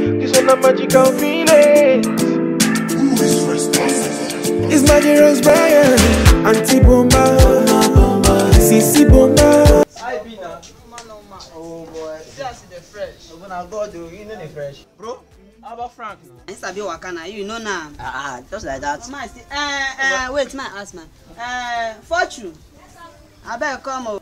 This one a magical feeling. It's Magic Brian, Auntie Bomba, Sisi Bomba. I be now. Oh boy, see I see the fresh. When I go do, you know the fresh, bro. How about Frank now? It's a bit wakana, you know now. Just like that. Wait, my ask man. Fortune. I better come over.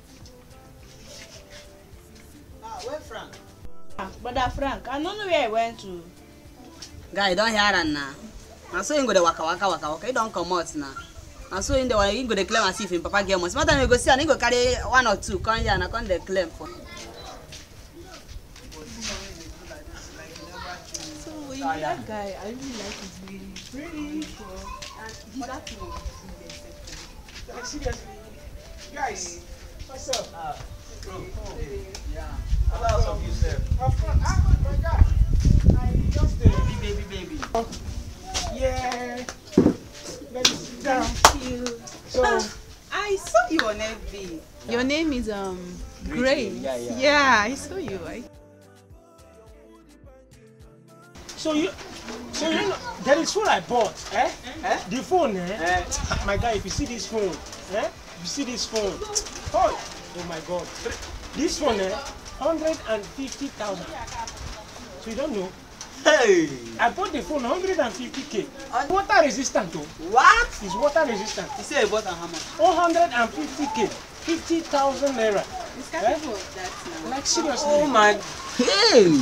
Where Frank? Brother Frank, I don't know where I went to. Guy, don't hear that now. I saw him go the waka. You don't come out now. I saw him the go the claim as if him papa get money. Sometimes you go see and he go carry 1 or 2. Come here and I come the claim for. So that guy, I really like his really pretty. Like seriously, guys, what's up? Bro, yeah. How about you, sir? Of course, my God, I just Baby. yeah. Let me sit down. Thank you. So, I saw you on FB. Your name is Gray. Yeah, I saw you. so you know, there is phone I bought, The phone, My guy, if you see this phone, oh my God, this phone, 150,000. So you don't know. Hey! I bought the phone 150K. Water resistant though. What? It's water resistant. You say about how much? 150K. 50,000 naira. It's capable of that now. Like seriously. Oh my. Hey!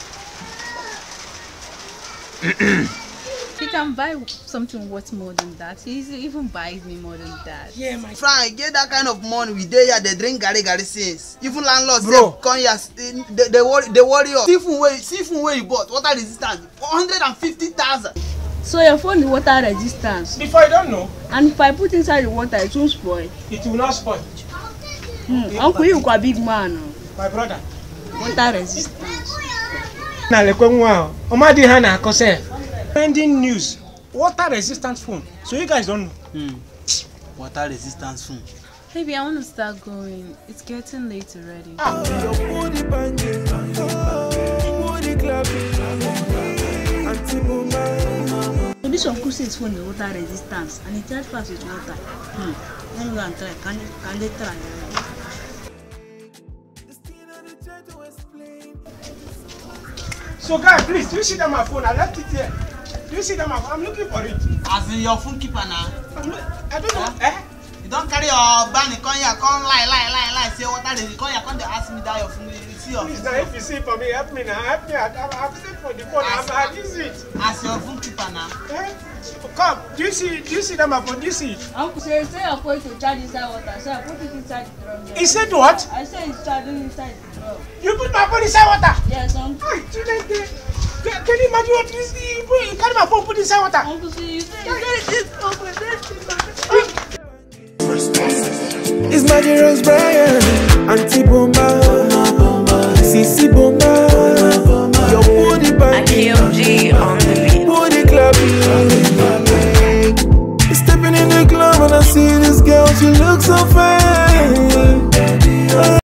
He can buy something worth more than that. He even buys me more than that. Yeah, my Frank, get that kind of money we dey here, they drink gari since. Even landlords bro, come here, they worry us. See phone where you bought, water resistance, 150,000. So your phone is water resistance. Before you don't know, And if I put inside the water, it won't spoil. it will not spoil. Uncle, you got a big man. My brother. Water resistance. Na lekwenwa. Omadi hana kose. Trending news. Water resistant phone. So you guys don't know. Water resistance phone. Baby, I want to start going. It's getting late already. So this uncle says phone is water resistance and it charge fast with water. Let me go and try. Can they try? So guys, please, do you see that my phone? I left it here. Do you see that my phone? I'm looking for it. As in your phone keeper now. I don't know. You don't carry your band, come here, come lie. Say water resistance. Come here, come they ask me that your phone. See your Please, phone. now, if you see it for me, help me now. Help me. I've sent for the phone. I've used it. As your phone keeper now. Come. Do you see that my phone? Do you see it? Uncle, say you're going to charge inside water. So I put it inside the drum. He said what? I said it's charging inside the drum. You put my phone inside water? Yes, uncle. Hey, can you imagine what this is? You carry my phone, put inside water. Uncle, see, you said it's uncle. It's Magic Brian, Auntie Bomba, Sisi Bomba.